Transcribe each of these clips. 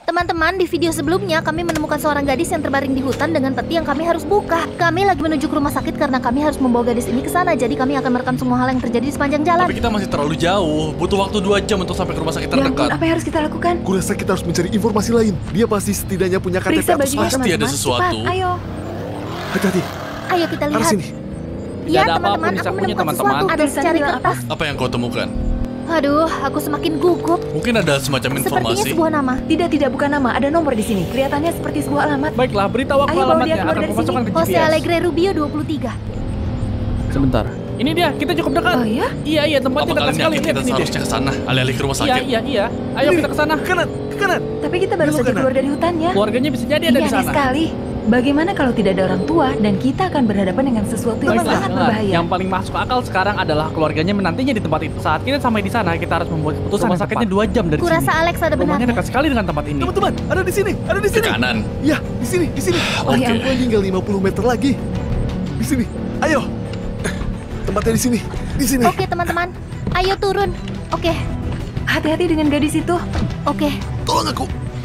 Teman-teman, di video sebelumnya kami menemukan seorang gadis yang terbaring di hutan dengan peti yang kami harus buka. Kami lagi menuju ke rumah sakit karena kami harus membawa gadis ini ke sana. Jadi kami akan merekam semua hal yang terjadi di sepanjang jalan. Tapi kita masih terlalu jauh. Butuh waktu 2 jam untuk sampai ke rumah sakit Ya ampun, terdekat. apa yang harus kita lakukan? Kurasa kita harus mencari informasi lain. Dia pasti setidaknya punya KTP Periksa atau bajunya, surat. Pasti ada teman-teman. sesuatu. Cepat, ayo. Hati-hati, Ayo kita arah lihat. sini. Ya ada apapun teman-teman, di aku sakunya, menemukan teman-teman. sesuatu. Ada secari kertas. Apa yang kau temukan? Aduh, aku semakin gugup. Mungkin ada semacam Sepertinya informasi. sebuah nama. Tidak bukan nama, ada nomor di sini. Kelihatannya seperti sebuah alamat. Baiklah, beritahu aku Ayo, bawa dia alamatnya. keluar Akan dari kumasukkan ke Jose GPS. Alegre Rubio 23. Sebentar. Ini dia, kita cukup dekat. Oh ya? Iya, tempatnya Apa dekat kalian sekali. yakin Lihat kita ini dia. seharusnya ke sana? Alih-alih ke rumah sakit. Iya. Ayo kita ke sana. Ke kanan, ke kanan. Tapi kita baru Belok saja kanan. keluar dari hutannya. Keluarganya bisa jadi ada Iya, di aneh sana. sekali. Bagaimana kalau tidak ada orang tua dan kita akan berhadapan dengan sesuatu yang Baiklah, sangat dengar. berbahaya? Yang paling masuk akal sekarang adalah keluarganya menantinya di tempat itu. Saat kita sampai di sana, kita harus membuat keputusan. Rumah sakitnya 2 jam dari Kurasa sini. Alex ada Rumahnya benarnya. dekat sekali dengan tempat ini. Teman-teman, ada di sini, ada di Ke sini. kanan. Ya, di sini, di sini. Oh ya Oke. ampun. Tinggal 50 meter lagi. Di sini. Ayo. Tempatnya di sini. Di sini. Oke teman-teman, ayo turun. Oke, Hati-hati dengan gadis itu. oke. Tolong aku.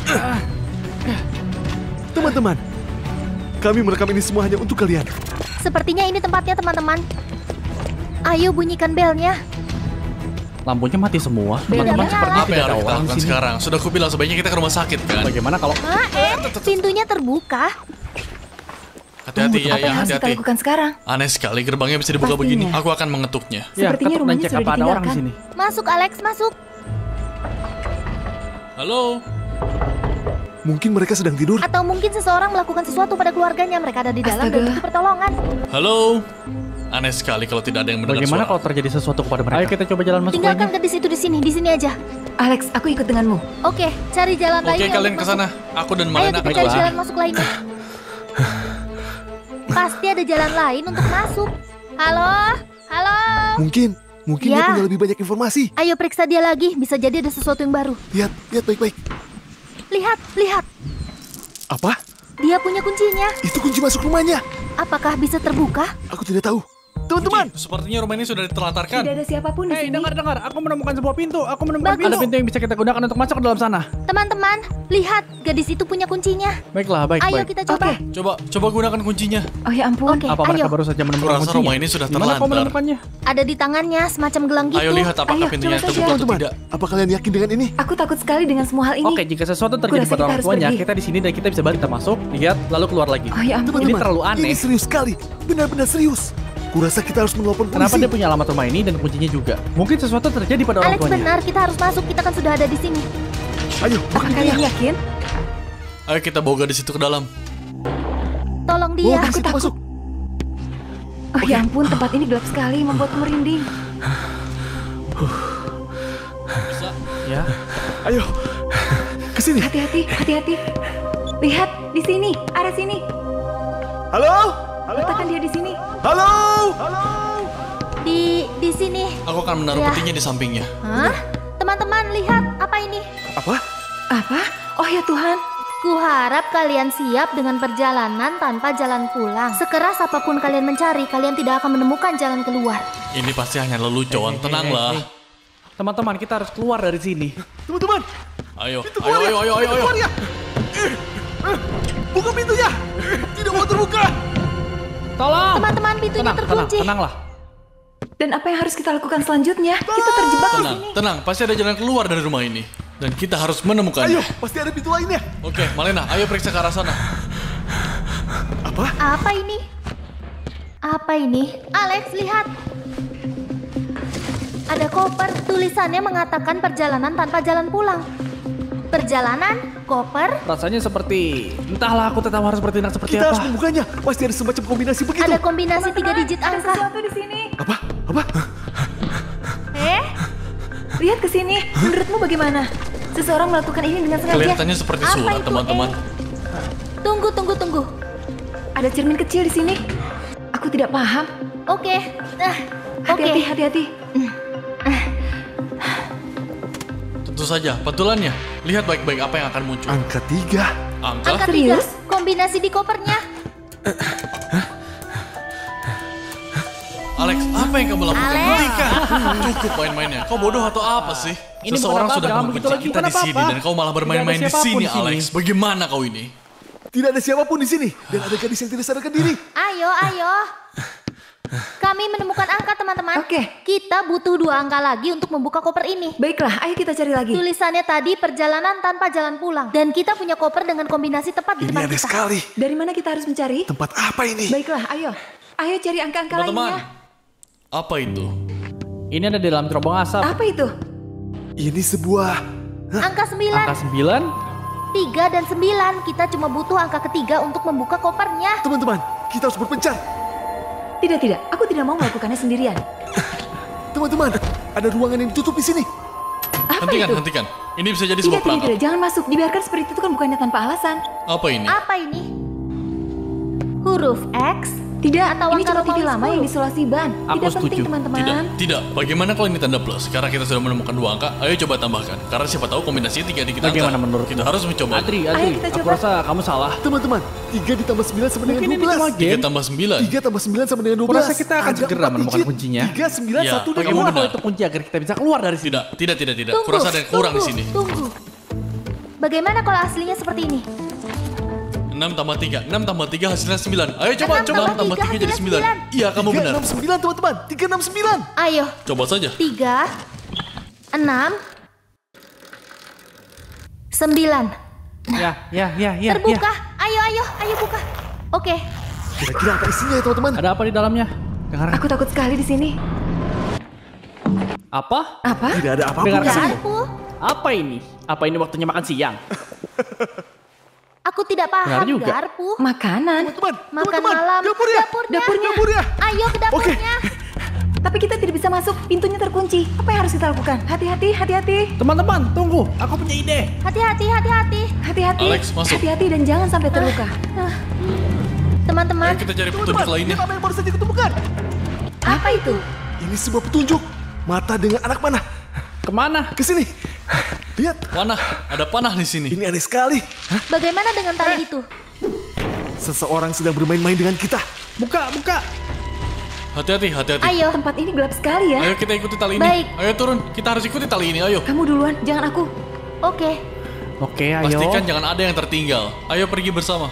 Teman-teman, kami merekam ini semua hanya untuk kalian. Sepertinya ini tempatnya teman-teman. Ayo bunyikan belnya. Lampunya mati semua. Teman-teman Beda. sepertinya Apa yang tidak harus ada kita orang lakukan di sini. sekarang? Sudah kubilang sebaiknya kita ke rumah sakit kan? Bagaimana kalau Pintunya terbuka. Hati-hati ya, Apa yang harus kita hati-hati. lakukan sekarang? Aneh sekali gerbangnya bisa dibuka Pastinya. begini. Aku akan mengetuknya. Ya, Sepertinya ketuk dan rumahnya cek sudah apa ada orang di ditinggalkan. sini. Masuk Alex, masuk. Halo? Mungkin mereka sedang tidur. Atau mungkin seseorang melakukan sesuatu pada keluarganya. Mereka ada di dalam dan Astaga. butuh pertolongan. Halo? Aneh sekali kalau tidak ada yang mendengar Bagaimana suara. kalau terjadi sesuatu kepada mereka? Ayo kita coba jalan masuk Tinggalkan lagi. gadis itu di sini aja. Alex, aku ikut denganmu. Oke, cari jalan Oke, lainnya kalian untuk ke sana. masuk. Aku dan Ayo Malena kita akan cari ke jalan sini. masuk lainnya. Pasti ada jalan lain untuk masuk. Halo? Halo? Mungkin dia Ya. punya lebih banyak informasi. Ayo periksa dia lagi. Bisa jadi ada sesuatu yang baru. Lihat baik-baik. Lihat. Apa? Dia punya kuncinya. Itu kunci masuk rumahnya. Apakah bisa terbuka? Aku tidak tahu. Teman-teman, Sepertinya rumah ini sudah ditelantarkan. Tidak ada siapapun di Hei, sini. dengar. Aku menemukan sebuah pintu. Aku menemukan Bagus. ada pintu yang bisa kita gunakan untuk masuk ke dalam sana. Teman-teman, lihat. Gadis itu punya kuncinya. Baiklah, baik. Ayo kita coba. Coba gunakan kuncinya. Oh ya ampun. Oke, Apa mereka ayo. baru saja menemukan Kurasa kuncinya? rumah ini sudah Gimana kau terlantar. menemukannya? Ada di tangannya semacam gelang gitu. Ayo lihat apakah Ayo, pintunya coba saja. terbuka atau teman-teman. tidak. Apa kalian yakin dengan ini? Aku takut sekali dengan semua hal ini. Oke, jika sesuatu terjadi Kurasa pada kita orang harus tuanya, pergi. kita di sini dan kita bisa balik. Kita masuk, lihat, lalu keluar lagi. Oh ya ampun. Ini Teman-teman, terlalu aneh. Ini serius sekali. Benar-benar serius. Kurasa kita harus menelpon polisi. Kenapa dia punya alamat rumah ini dan kuncinya juga? Mungkin sesuatu terjadi pada orang Alex tuanya. benar, kita harus masuk. Kita kan sudah ada di sini. Ayo, buka Apakah kalian pintunya. yakin? Ayo kita bawa gadis itu ke dalam. Tolong Bawa dia. gadis itu takut. masuk. Oh ya ampun, tempat ini gelap sekali, membuatku merinding. Bisa. Ya. Ayo. Ke sini. Hati-hati. Lihat, di sini, arah sini. Halo? Letakkan dia di sini. Halo? Di sini. Aku akan menaruh Ya. petinya di sampingnya. Hah? Teman-teman, lihat. Apa ini? Apa? Apa? Oh ya Tuhan. Kuharap kalian siap dengan perjalanan tanpa jalan pulang. Sekeras apapun kalian mencari, kalian tidak akan menemukan jalan keluar. Ini pasti hanya lelucon. Tenanglah. Teman-teman, kita harus keluar dari sini. Teman-teman, Ayo. keluar ya. Pintu keluar ya. Buka pintunya. Tidak mau terbuka. Tolong! Teman-teman, pintunya terkunci. Tenanglah. Dan apa yang harus kita lakukan selanjutnya? Kita terjebak di Tenang, sini. tenang. Pasti ada jalan keluar dari rumah ini. Dan kita harus Ayo, menemukannya. pasti ada pintu lainnya. Oke, Malena, ayo periksa ke arah sana. Apa ini? Apa ini? Alex, lihat. Ada koper. Tulisannya mengatakan perjalanan tanpa jalan pulang. Perjalanan, koper, Rasanya seperti... Entahlah, aku tetap harus bertindak seperti Kita harus apa. membukanya. Pasti ada semacam kombinasi begitu. ada kombinasi 3 digit Ada angka. sesuatu di sini. Apa? Lihat ke sini. Menurutmu bagaimana? Seseorang melakukan ini dengan sengaja. Kelihatannya seperti Apa surat, itu, teman-teman. Tunggu. Ada cermin kecil di sini. Aku tidak paham. Oke. Oke. Hati-hati. Tentu saja, betulannya. Lihat baik-baik apa yang akan muncul. Angka 3. Angka? Angka 3. Serius? Kombinasi di kopernya. Alex, Alex, apa yang kamu lakukan? Alex. Hentikan. Cukup main-mainnya. Kau bodoh atau apa sih? Ini Seseorang bukan sudah apa-apa, jangan begitu mengunci lagi, kita bukan di sini apa-apa. dan kau malah bermain-main Tidak di ada siapapun sini, di sini. Alex. Bagaimana kau ini? Tidak ada siapapun di sini dan ada gadis yang tidak sadarkan diri. Ayo, ayo. Kami menemukan angka, teman-teman. Oke. Kita butuh 2 angka lagi untuk membuka koper ini. Baiklah, ayo kita cari lagi. Tulisannya tadi perjalanan tanpa jalan pulang. Dan kita punya koper dengan kombinasi tepat di Ini depan aneh kita. sekali. Dari mana kita harus mencari? Tempat apa ini? Baiklah, ayo. Ayo cari angka-angka Teman-teman, lainnya. apa itu? Ini ada di dalam cerobong asap. Apa itu? Ini sebuah... Angka 9, Angka 9. 3 dan 9. Kita cuma butuh angka ketiga untuk membuka kopernya. Teman-teman, kita harus berpencar. Tidak, tidak. Aku tidak mau melakukannya sendirian. Teman-teman, ada ruangan yang ditutup di sini. Apa Hentikan, itu? hentikan. Ini bisa jadi Tidak, sebuah tidak, perangkap. tidak. Jangan masuk. Dibiarkan seperti itu kan bukannya tanpa alasan. Apa ini? Apa ini? Huruf X? Tidak, Atau ini angka cuma TV Romawi lama 10. yang disolasi ban. Aku Tidak setuju. penting, teman-teman. Tidak, tidak. Bagaimana kalau ini tanda plus? Karena kita sudah menemukan 2 angka, ayo coba tambahkan. Karena siapa tahu kombinasinya 3 di kita Bagaimana angka. menurutmu? Kita harus mencoba. Adri, Ayo Adri, kita aku coba. rasa kamu salah. Teman-teman, 3 ditambah 9 sama dengan Mungkin ini cuma 12. 3 game. tambah 9. 3 tambah 9 sama dengan 12. Kurasa kita akan Ada segera 4 menemukan digit. kuncinya. 3, 9, Iya, 1, dan kamu Bagaimana 2. kalau itu kunci agar kita bisa keluar dari sini? Tidak. Tunggu, Kurasa ada yang kurang di sini. Tunggu. Bagaimana kalau aslinya seperti ini? 6 tambah 3. 6 tambah 3 hasilnya 9. Ayo coba, 6 coba. tambah 6 tambah 3 jadi 9. hasilnya 9. Iya, kamu benar. 369, teman-teman. 369. Ayo, Coba saja. 3, 6, 9. Ya. Terbuka. Ayo buka. Oke. Kira-kira apa isinya ya, teman-teman? Ada apa di dalamnya? Dengar. Aku takut sekali di sini. Apa? Apa? Tidak ada apapun Dengar. di sini. Garpu. Apa ini? Apa ini waktunya makan siang? Aku tidak paham, Benar juga. Garpu. Makanan. Teman-teman, Makan teman-teman, malam. dapurnya. Dapurnya. Dapurnya. Ayo ke dapurnya. Tapi kita tidak bisa masuk. Pintunya terkunci. Apa yang harus kita lakukan? Hati-hati, hati-hati. Teman-teman, tunggu. Aku punya ide. Hati-hati. Hati-hati. Alex, masuk. Hati-hati dan jangan sampai terluka. Teman-teman, Ayo kita cari petunjuk Teman-teman, lainnya. lihat apa yang baru saja kutemukan. Apa itu? Ini sebuah petunjuk. Mata dengan anak panah. Kemana? Ke sini. Lihat, Panah, ada panah di sini. ini aneh sekali. bagaimana dengan tali itu? Seseorang sedang bermain-main dengan kita. Buka. Hati-hati. Ayo. Tempat ini gelap sekali ya. Ayo kita ikuti tali ini. Baik. Ayo turun, kita harus ikuti tali ini, ayo. Kamu duluan, jangan aku. Oke. Oke, ayo. Pastikan jangan ada yang tertinggal. Ayo pergi bersama.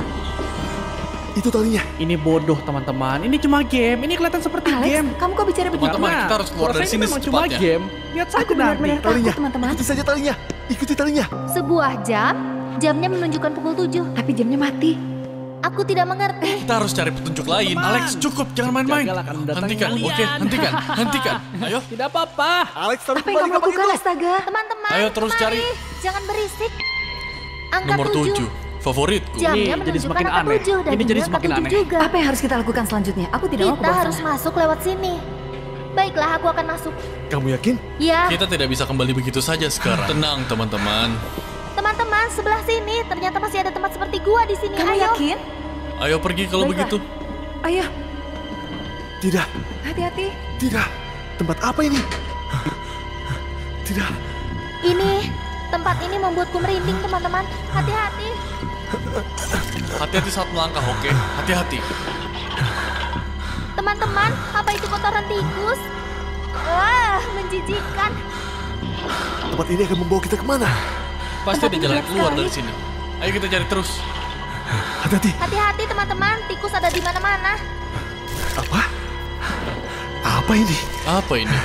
Itu talinya. Ini bodoh, teman-teman. Ini cuma game. Ini kelihatan seperti Alex, game. kamu kok bicara begitu? Teman-teman, kita harus keluar Kurasa dari ini sini memang cuma secepatnya. game. Lihat saja Aku benar-benar nanti. takut, Talinya. teman-teman. Ikuti saja talinya. Ikuti talinya. Sebuah jam. Jamnya menunjukkan pukul 7. Tapi jamnya mati. Aku tidak mengerti. Kita harus cari petunjuk lain. Teman. Alex, cukup, jangan main-main. Jagal akan mendatangi Hentikan, kalian. oke, hentikan. Ayo, Tidak apa-apa. Alex, taruh Apa yang kembali kamu gampang lakukan, itu. astaga? Teman-teman, Ayo terus mari. cari. Jangan berisik. Angka nomor 7. Favoritku. Jamnya Ini jadi menunjukkan semakin angka aneh. 7 dan Ini jadi angka semakin 7 aneh. juga. Apa yang harus kita lakukan selanjutnya? Aku tidak mau ke Kita bawah harus sana. masuk lewat sini. Baiklah, aku akan masuk. Kamu yakin? Ya, Kita tidak bisa kembali begitu saja sekarang. Tenang, teman-teman. teman-teman, sebelah sini. Ternyata masih ada tempat seperti gua di sini. Kamu Ayo. yakin? Ayo pergi kalau Baiklah. begitu. Ayo, Tidak. hati-hati. Tidak. Tempat apa ini? Tidak. Tempat ini membuatku merinding, teman-teman. Hati-hati. Hati-hati saat melangkah, oke? Hati-hati. Teman-teman, apa itu kotoran tikus? Wah, menjijikkan. Tempat ini akan membawa kita kemana? Pasti ada Tempat jalan gelap keluar sekali. dari sini. Ayo kita cari terus. Hati-hati. Hati-hati, teman-teman. Tikus ada di mana-mana. Apa? Apa ini? Apa ini?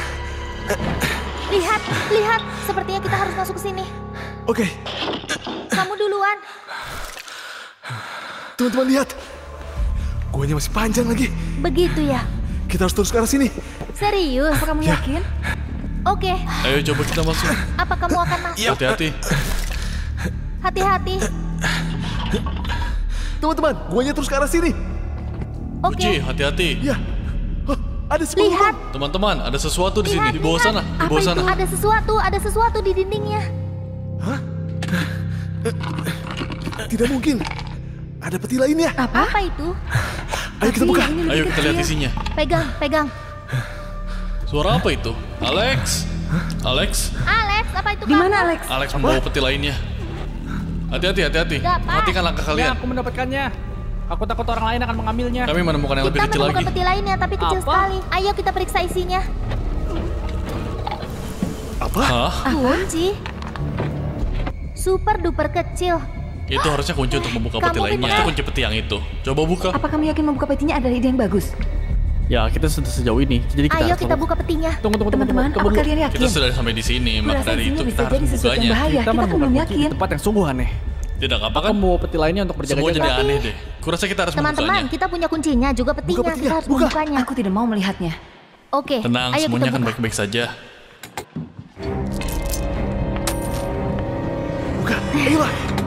Lihat. Sepertinya kita harus masuk ke sini. Oke, Kamu duluan. teman-teman lihat. Guanya masih panjang lagi. Begitu ya. Kita harus terus ke arah sini. Serius? Apa kamu Ya. yakin? Oke. Ayo coba kita masuk. Apa kamu akan masuk? Hati-hati. Hati-hati. Teman-teman, guanya terus ke arah sini. Oke. Uji, hati-hati. Ya. Oh, ada sebuah Lihat. lubang. Teman-teman, ada sesuatu di sini. Di bawah lihat. sana. Di Apa bawah itu? sana. Ada sesuatu di dindingnya. Tidak mungkin. Ada peti lainnya. Apa? Apa itu? Ayo kita Tapi buka. yang ini Ayo lebih kita lihat kecil. isinya. Pegang. Suara apa itu? Alex? Alex, apa itu Di kamu? mana, Alex? Alex membawa peti lainnya. Hati-hati. Gak, Pak. Perhatikan langkah Ya, kalian. aku mendapatkannya. Aku takut orang lain akan mengambilnya. Kami menemukan yang lebih Kita kecil lagi. menemukan peti lainnya, tapi kecil Apa? sekali. Ayo kita periksa isinya. Apa? Hah? Kunci. Super duper kecil. Itu harusnya kunci untuk membuka peti Kamu lainnya. benar. Pasti kunci peti yang itu. Coba buka. Apa kamu yakin membuka petinya adalah ide yang bagus? Ya, kita sudah sejauh ini. Jadi kita Ayo harus kita tunggu. buka petinya. Tunggu. Teman-teman, apa Tunggu dulu. kalian Kita yakin? sudah sampai di sini, maka Kurasa dari isinya itu bisa kita harus jadi sesuatu yang membukanya. bahaya. Kita Kita kan menemukan belum kunci di yakin. tempat yang sungguh aneh. Tidak apa kan? Kamu bawa peti lainnya untuk Semua jadi berjaga-jaga. aneh deh. Kurasa kita harus Teman-teman, membukanya. kita punya kuncinya, juga petinya. petinya, Kita harus buka. membukanya. Aku tidak mau melihatnya. Oke, Tenang, ayo semuanya kita akan buka. baik-baik saja. Buka. Ayolah.